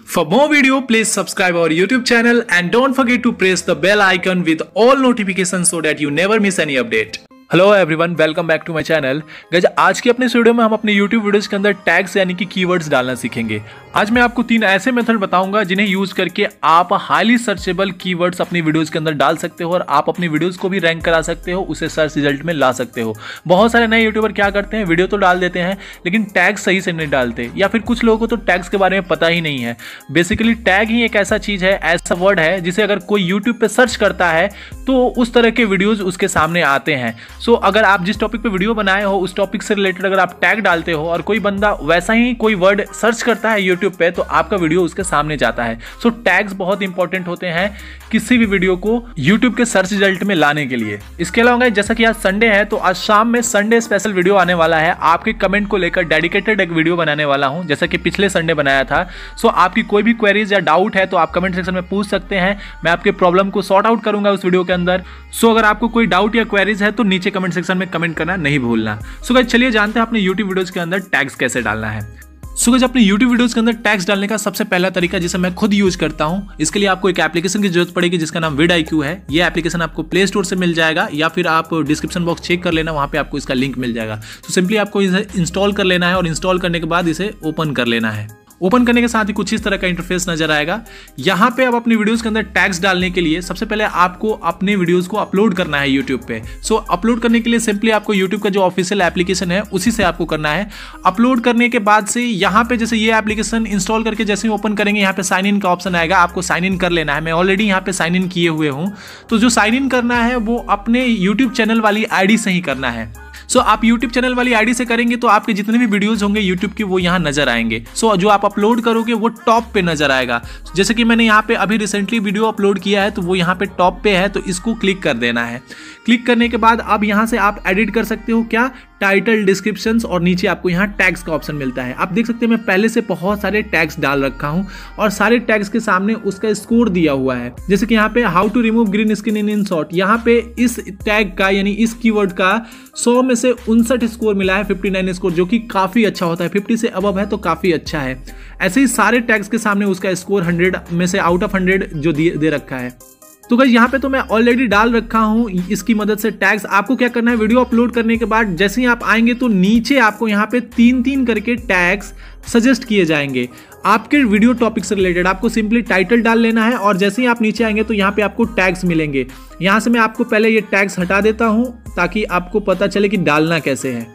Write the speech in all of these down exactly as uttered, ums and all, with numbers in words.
For more video, please subscribe our YouTube channel and don't forget to press the bell icon with all notifications so that you never miss any update. Hello everyone, welcome back to my channel. Guys, आज की अपने इस video में हम अपने YouTube videos के अंदर tags यानी कि कीवर्ड्स डालना सीखेंगे। आज मैं आपको तीन ऐसे मेथड बताऊंगा जिन्हें यूज करके आप हाईली सर्चेबल कीवर्ड्स अपनी वीडियोस के अंदर डाल सकते हो और आप अपनी वीडियोस को भी रैंक करा सकते हो, उसे सर्च रिजल्ट में ला सकते हो। बहुत सारे नए यूट्यूबर क्या करते हैं, वीडियो तो डाल देते हैं लेकिन टैग सही से नहीं डालते, या फिर कुछ लोगों को तो टैग्स के बारे में पता ही नहीं है। बेसिकली टैग ही एक ऐसा चीज है, ऐसा वर्ड है जिसे अगर कोई यूट्यूब पे सर्च करता है तो उस तरह के वीडियोज उसके सामने आते हैं। सो so, अगर आप जिस टॉपिक पे वीडियो बनाए हो उस टॉपिक से रिलेटेड अगर आप टैग डालते हो और कोई बंदा वैसा ही कोई वर्ड सर्च करता है यूट्यूब पे तो आपका वीडियो उसके सामने जाता है। सो so, टैग्स बहुत इंपॉर्टेंट होते हैं किसी भी वीडियो को यूट्यूब के सर्च रिजल्ट में लाने के लिए। इसके अलावा जैसा कि आज संडे है तो आज शाम में संडे स्पेशल वीडियो आने वाला है। आपके कमेंट को लेकर डेडिकेटेड एक वीडियो बनाने वाला हूं जैसा कि पिछले संडे बनाया था। सो so, आपकी कोई भी क्वेरीज या डाउट है तो आप कमेंट सेक्शन में पूछ सकते हैं, मैं आपके प्रॉब्लम को सॉर्ट आउट करूंगा उस वीडियो के अंदर। सो so, अगर आपको कोई डाउट या क्वेरीज है तो नीचे कमेंट सेक्शन में कमेंट करना नहीं भूलना। सो गाइस, चलिए जानते हैं अपने YouTube वीडियोस के अंदर टैग्स कैसे डालना है। सो गाइस, अपने YouTube वीडियोस के अंदर टैग्स डालने का सबसे पहला तरीका जिसे मैं खुद यूज करता हूं, इसके लिए आपको एक एप्लीकेशन की जरूरत पड़ेगी जिसका नाम विडआईक्यू है। ये एप्लीकेशन आपको प्ले स्टोर से मिल जाएगा या फिर आप डिस्क्रिप्शन बॉक्स चेक कर लेना, वहां पे आपको इसका लिंक मिल जाएगा। तो सिंपली आपको इसे इंस्टॉल कर लेना है और इंस्टॉल करने के बाद इसे ओपन कर लेना है। ओपन करने के साथ ही कुछ इस तरह का इंटरफेस नजर आएगा। यहाँ पे आप अपनी वीडियोस के अंदर टैग्स डालने के लिए सबसे पहले आपको अपने वीडियोस को अपलोड करना है यूट्यूब पे। सो so, अपलोड करने के लिए सिंपली आपको यूट्यूब का जो ऑफिशियल एप्लीकेशन है उसी से आपको करना है। अपलोड करने के बाद से यहाँ पे जैसे ये एप्लीकेशन इंस्टॉल करके जैसे ही ओपन करेंगे यहाँ पे साइन इन का ऑप्शन आएगा, आपको साइन इन कर लेना है। मैं ऑलरेडी यहाँ पे साइन इन किए हुए हूँ। तो जो साइन इन करना है वो अपने यूट्यूब चैनल वाली आई डी से ही करना है। सो so, आप YouTube चैनल वाली आईडी से करेंगे तो आपके जितने भी वीडियोस होंगे YouTube के वो यहाँ नजर आएंगे। सो so, जो आप अपलोड करोगे वो टॉप पे नजर आएगा। जैसे कि मैंने यहाँ पे अभी रिसेंटली वीडियो अपलोड किया है तो वो यहाँ पे टॉप पे है, तो इसको क्लिक कर देना है। क्लिक करने के बाद अब यहाँ से आप एडिट कर सकते हो क्या, टाइटल, डिस्क्रिप्शंस और नीचे आपको यहाँ टैग्स का ऑप्शन मिलता है। आप देख सकते हैं मैं पहले से बहुत सारे टैग्स डाल रखा हूँ और सारे टैग्स के सामने उसका स्कोर दिया हुआ है। जैसे कि यहाँ पे how to remove green skin in in short, यहाँ पे इस टैग का यानी इस कीवर्ड का सौ में से उनसठ स्कोर मिला है, उनसठ स्कोर, जो कि काफी अच्छा होता है। पचास से अबव है तो काफी अच्छा है। ऐसे ही सारे टैग्स के सामने उसका स्कोर सौ में से आउट ऑफ हंड्रेड जो दे रखा है। तो गाइस, यहाँ पे तो मैं ऑलरेडी डाल रखा हूँ इसकी मदद से टैग्स। आपको क्या करना है, वीडियो अपलोड करने के बाद जैसे ही आप आएंगे तो नीचे आपको यहाँ पे तीन तीन करके टैग्स सजेस्ट किए जाएंगे आपके वीडियो टॉपिक से रिलेटेड। आपको सिंपली टाइटल डाल लेना है और जैसे ही आप नीचे आएंगे तो यहाँ पे आपको टैग्स मिलेंगे। यहाँ से मैं आपको पहले ये टैग्स हटा देता हूँ ताकि आपको पता चले कि डालना कैसे है।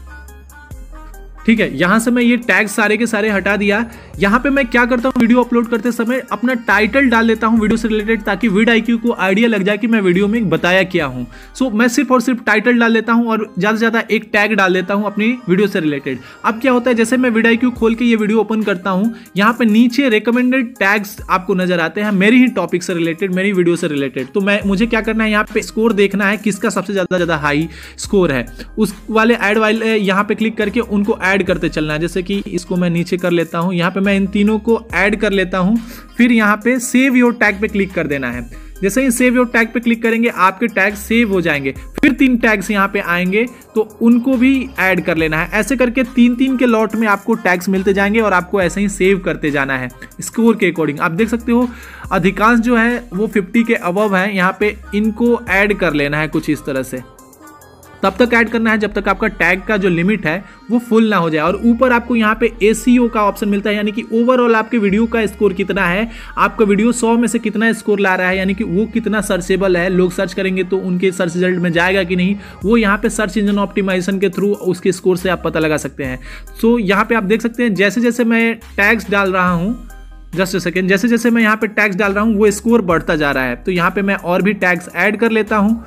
ठीक है, यहां से मैं ये टैग सारे के सारे हटा दिया। यहां पे मैं क्या करता हूं, वीडियो अपलोड करते समय अपना टाइटल डाल लेता हूं वीडियो से रिलेटेड, ताकि विडआईक्यू को आइडिया लग जाए कि मैं वीडियो में बताया क्या हूं। सो so, मैं सिर्फ और सिर्फ टाइटल डाल लेता हूं और ज्यादा से ज्यादा एक टैग डाल देता हूं अपनी वीडियो से रिलेटेड। अब क्या होता है, जैसे मैं विडआईक्यू खोल के ये वीडियो ओपन करता हूं, यहाँ पे नीचे रिकमेंडेड टैग्स आपको नजर आते हैं मेरी ही टॉपिक से रिलेटेड, मेरी वीडियो से रिलेटेड। तो मैं मुझे क्या करना है, यहाँ पे स्कोर देखना है किसका सबसे ज्यादा ज्यादा हाई स्कोर है, उस वाले ऐड वाले यहाँ पे क्लिक करके उनको ऐड करते चलना है। जैसे कि इसको मैं नीचे कर लेता हूं, यहाँ पे मैं इन तीनों को ऐड कर लेता हूं। फिर यहाँ पे सेव योर टैग पे क्लिक कर देना है। जैसे ही सेव योर टैग पे क्लिक करेंगे आपके टैग सेव हो जाएंगे। फिर तीन टैग्स यहाँ पे आएंगे तो उनको भी ऐड कर लेना है। ऐसे करके तीन तीन के लॉट में आपको टैग्स मिलते जाएंगे और आपको ऐसे ही सेव करते जाना है स्कोर के अकॉर्डिंग। आप देख सकते हो अधिकांश जो है वो पचास के अबव है, यहाँ पे इनको ऐड कर लेना है कुछ इस तरह से। तब तक ऐड करना है जब तक आपका टैग का जो लिमिट है वो फुल ना हो जाए। और ऊपर आपको यहाँ पे एसीओ का ऑप्शन मिलता है, यानी कि ओवरऑल आपके वीडियो का स्कोर कितना है, आपका वीडियो सौ में से कितना स्कोर ला रहा है, यानी कि वो कितना सर्चेबल है, लोग सर्च करेंगे तो उनके सर्च रिजल्ट में जाएगा कि नहीं, वो यहाँ पे सर्च इंजन ऑप्टिमाइजेशन के थ्रू उसके स्कोर से आप पता लगा सकते हैं। सो यहाँ पे आप देख सकते हैं जैसे जैसे मैं टैग्स डाल रहा हूँ, जस्ट अ सेकेंड, जैसे जैसे मैं यहाँ पे टैग्स डाल रहा हूँ वो स्कोर बढ़ता जा रहा है। तो यहाँ पे मैं और भी टैग्स ऐड कर लेता हूँ।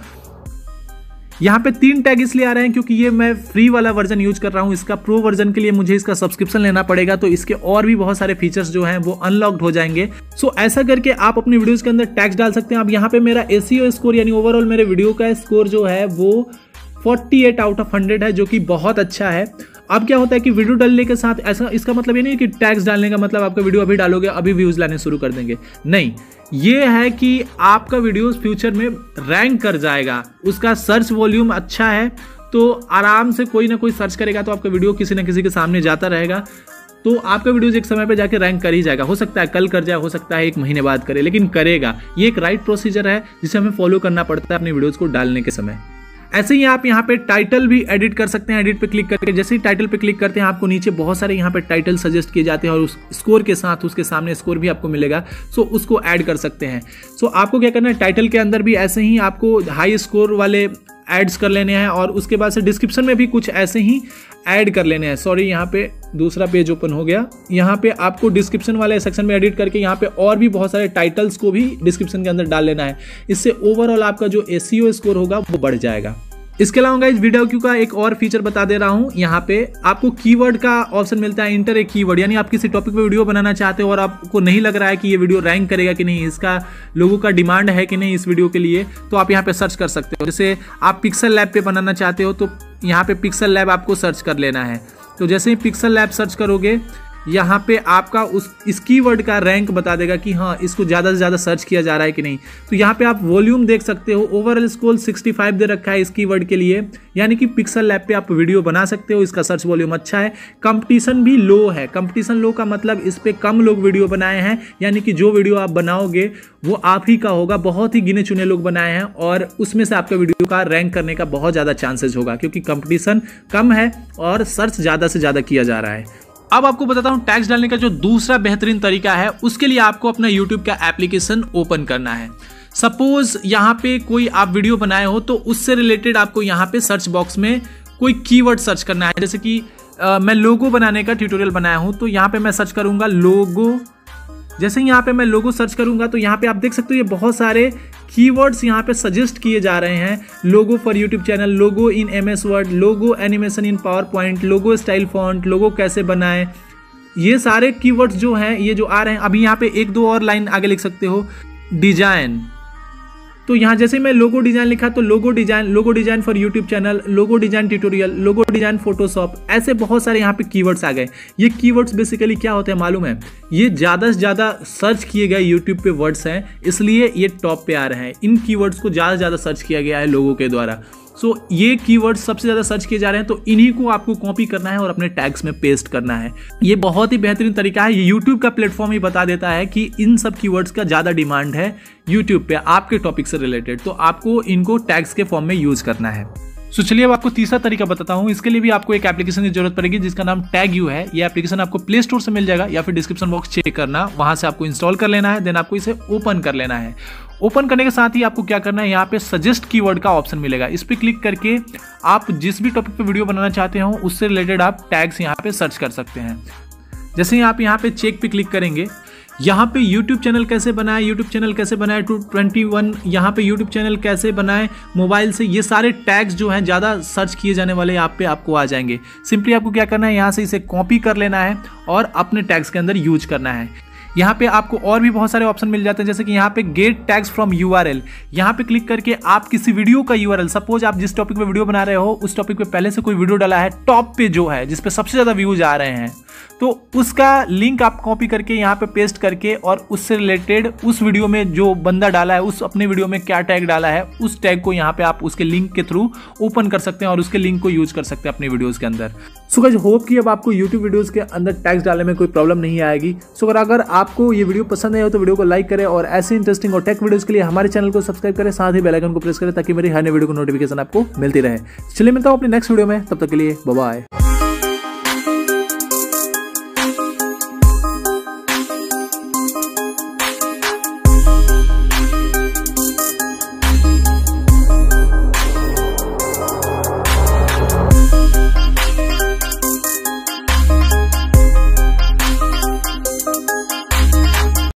यहाँ पे तीन टैग इसलिए आ रहे हैं क्योंकि ये मैं फ्री वाला वर्जन यूज कर रहा हूँ। इसका प्रो वर्जन के लिए मुझे इसका सब्सक्रिप्शन लेना पड़ेगा, तो इसके और भी बहुत सारे फीचर्स जो हैं वो अनलॉक्ड हो जाएंगे। सो so, ऐसा करके आप अपनी वीडियोस के अंदर टैग्स डाल सकते हैं। अब यहाँ पे मेरा एसीओ स्कोर यानी ओवरऑल मेरे वीडियो का स्कोर जो है वो अड़तालीस आउट ऑफ हंड्रेड है, जो कि बहुत अच्छा है। अब क्या होता है कि वीडियो डालने के साथ ऐसा, इसका मतलब ये नहीं कि टैग्स डालने का मतलब आपका वीडियो अभी डालोगे अभी व्यूज लाने शुरू कर देंगे, नहीं। ये है कि आपका वीडियो फ्यूचर में रैंक कर जाएगा, उसका सर्च वॉल्यूम अच्छा है तो आराम से कोई ना कोई सर्च करेगा तो आपका वीडियो किसी ना किसी के सामने जाता रहेगा। तो आपका वीडियोस एक समय पे जाके रैंक कर ही जाएगा। हो सकता है कल कर जाए, हो सकता है एक महीने बाद करे, लेकिन करेगा। ये एक राइट प्रोसीजर है जिसे हमें फॉलो करना पड़ता है अपने वीडियोस को डालने के समय। ऐसे ही आप यहाँ पे टाइटल भी एडिट कर सकते हैं। एडिट पे क्लिक करके जैसे ही टाइटल पे क्लिक करते हैं आपको नीचे बहुत सारे यहाँ पे टाइटल सजेस्ट किए जाते हैं और उस स्कोर के साथ उसके सामने स्कोर भी आपको मिलेगा। सो उसको ऐड कर सकते हैं। सो आपको क्या करना है, टाइटल के अंदर भी ऐसे ही आपको हाई स्कोर वाले एड्स कर लेने हैं और उसके बाद से डिस्क्रिप्शन में भी कुछ ऐसे ही ऐड कर लेने हैं। सॉरी, यहाँ पे दूसरा पेज ओपन हो गया। यहाँ पे आपको डिस्क्रिप्शन वाले सेक्शन में एडिट करके यहाँ पे और भी बहुत सारे टाइटल्स को भी डिस्क्रिप्शन के अंदर डाल लेना है। इससे ओवरऑल आपका जो एसईओ स्कोर होगा वो बढ़ जाएगा। इसके अलावा गाइस वीडियो क्यू का एक और फीचर बता दे रहा हूँ। यहाँ पे आपको कीवर्ड का ऑप्शन मिलता है, इंटर ए कीवर्ड। यानी आप किसी टॉपिक पे वीडियो बनाना चाहते हो और आपको नहीं लग रहा है कि ये वीडियो रैंक करेगा कि नहीं, इसका लोगों का डिमांड है कि नहीं इस वीडियो के लिए, तो आप यहाँ पे सर्च कर सकते हो। जैसे आप पिक्सल लैब पे बनाना चाहते हो तो यहाँ पे पिक्सल लैब आपको सर्च कर लेना है। तो जैसे ही पिक्सल लैब सर्च करोगे यहाँ पे आपका उस इस कीवर्ड का रैंक बता देगा कि हाँ इसको ज़्यादा से ज़्यादा सर्च किया जा रहा है कि नहीं। तो यहाँ पे आप वॉल्यूम देख सकते हो, ओवरऑल स्कोर पैंसठ दे रखा है इस कीवर्ड के लिए। यानी कि पिक्सल लैब पे आप वीडियो बना सकते हो, इसका सर्च वॉल्यूम अच्छा है। कंपटीशन भी लो है। कंपटीशन लो का मतलब इस पर कम लोग वीडियो बनाए हैं, यानी कि जो वीडियो आप बनाओगे वो आप ही का होगा। बहुत ही गिने चुने लोग बनाए हैं और उसमें से आपका वीडियो का रैंक करने का बहुत ज़्यादा चांसेस होगा, क्योंकि कंपटीशन कम है और सर्च ज़्यादा से ज़्यादा किया जा रहा है। अब आपको बताता हूं टैग्स डालने का जो दूसरा बेहतरीन तरीका है। उसके लिए आपको अपना यूट्यूब का एप्लीकेशन ओपन करना है। सपोज यहाँ पे कोई आप वीडियो बनाए हो तो उससे रिलेटेड आपको यहाँ पे सर्च बॉक्स में कोई कीवर्ड सर्च करना है। जैसे कि आ, मैं लोगो बनाने का ट्यूटोरियल बनाया हूँ तो यहाँ पे मैं सर्च करूंगा लोगो। जैसे ही यहाँ पे मैं लोगो सर्च करूंगा तो यहाँ पे आप देख सकते हो ये बहुत सारे कीवर्ड्स यहाँ पे सजेस्ट किए जा रहे हैं। Logo for YouTube channel, logo in MS Word, logo animation in PowerPoint, logo style font, logo कैसे बनाएं। ये सारे कीवर्ड्स जो हैं ये जो आ रहे हैं। अभी यहाँ पे एक दो और लाइन आगे लिख सकते हो, डिजाइन। तो यहाँ जैसे मैं लोगो डिजाइन लिखा तो logo design, logo design for YouTube channel, logo design tutorial, logo design Photoshop, ऐसे बहुत सारे यहाँ पे कीवर्ड्स आ गए। ये कीवर्ड्स बेसिकली क्या होते हैं मालूम है, ये ज़्यादा से ज़्यादा सर्च किए गए यूट्यूब पे वर्ड्स हैं, इसलिए ये टॉप पे आ रहे हैं। इन कीवर्ड्स को ज़्यादा से ज़्यादा सर्च किया गया है लोगों के द्वारा। सो so, ये कीवर्ड्स सबसे ज़्यादा सर्च किए जा रहे हैं, तो इन्हीं को आपको कॉपी करना है और अपने टैग्स में पेस्ट करना है। ये बहुत ही बेहतरीन तरीका है। ये यूट्यूब का प्लेटफॉर्म ही बता देता है कि इन सब कीवर्ड्स का ज़्यादा डिमांड है यूट्यूब पे आपके टॉपिक से रिलेटेड, तो आपको इनको टैग्स के फॉर्म में यूज करना है। सो so, चलिए अब आपको तीसरा तरीका बताता हूँ। इसके लिए भी आपको एक एप्लीकेशन की जरूरत पड़ेगी जिसका नाम टैग यू है। ये एप्लीकेशन आपको प्ले स्टोर से मिल जाएगा या फिर डिस्क्रिप्शन बॉक्स चेक करना, वहां से आपको इंस्टॉल कर लेना है। देन आपको इसे ओपन कर लेना है। ओपन करने के साथ ही आपको क्या करना है, यहाँ पे सजेस्ट कीवर्ड का ऑप्शन मिलेगा। इस पर क्लिक करके आप जिस भी टॉपिक पे वीडियो बनाना चाहते हो उससे रिलेटेड आप टैग्स यहाँ पे सर्च कर सकते हैं। जैसे ही आप यहाँ पे चेक पे क्लिक करेंगे, यहाँ पे YouTube चैनल कैसे बनाए, YouTube चैनल कैसे बनाए टू ट्वेंटी वन, यहाँ पे YouTube चैनल कैसे बनाए मोबाइल से, ये सारे टैग्स जो हैं ज़्यादा सर्च किए जाने वाले यहाँ पे आपको आ जाएंगे। सिंपली आपको क्या करना है, यहाँ से इसे कॉपी कर लेना है और अपने टैग्स के अंदर यूज करना है। यहाँ पे आपको और भी बहुत सारे ऑप्शन मिल जाते हैं, जैसे कि यहाँ पे गेट टैग्स फ्रॉम यूआरएल। यहाँ पे क्लिक करके आप किसी वीडियो का यूआरएल, सपोज आप जिस टॉपिक पे वीडियो बना रहे हो उस टॉपिक पे पहले से कोई वीडियो डाला है टॉप पे जो है, जिसपे सबसे ज्यादा व्यूज आ रहे हैं, तो उसका लिंक आप कॉपी करके यहाँ पे पेस्ट करके और उससे रिलेटेड उस वीडियो में जो बंदा डाला है उस अपने वीडियो में क्या टैग डाला है उस टैग को यहाँ पे आप उसके लिंक के थ्रू ओपन कर सकते हैं और उसके लिंक को यूज कर सकते हैं अपने वीडियोस के अंदर। सो गाइस, होप कि अब आपको यूट्यूब वीडियोस के अंदर टैग्स डालने में कोई प्रॉब्लम नहीं आएगी। सो अगर अगर आपको ये वीडियो पसंद आए हो तो वीडियो को लाइक करें और ऐसे इंटरेस्टिंग और टेक वीडियोस के लिए हमारे चैनल को सब्सक्राइब करें, साथ ही बेल आइकन को प्रेस करें ताकि मेरी हर नई वीडियो को नोटिफिकेशन आपको मिलती रहे। चलिए मिलता हूँ अपने नेक्स्ट वीडियो में, तब तक के लिए बाय बाय।